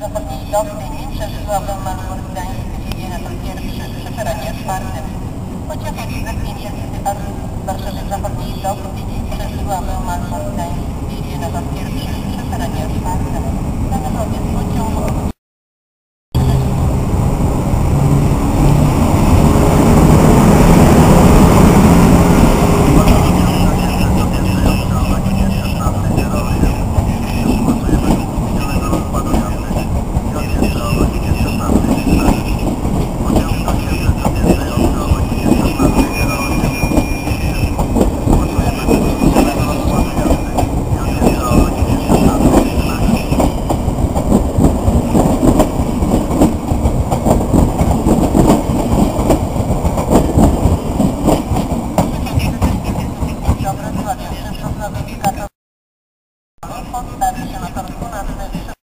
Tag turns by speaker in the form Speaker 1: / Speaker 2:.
Speaker 1: Zachodniej Dobrzyń przez Sławę Malbork Gdańsk jedzie na tor pierwszy przy peronie otwartym. Pociąg ekspres 500 Warszawy Zachodniej Dobrzyń przez Sławę Malbork Gdańsk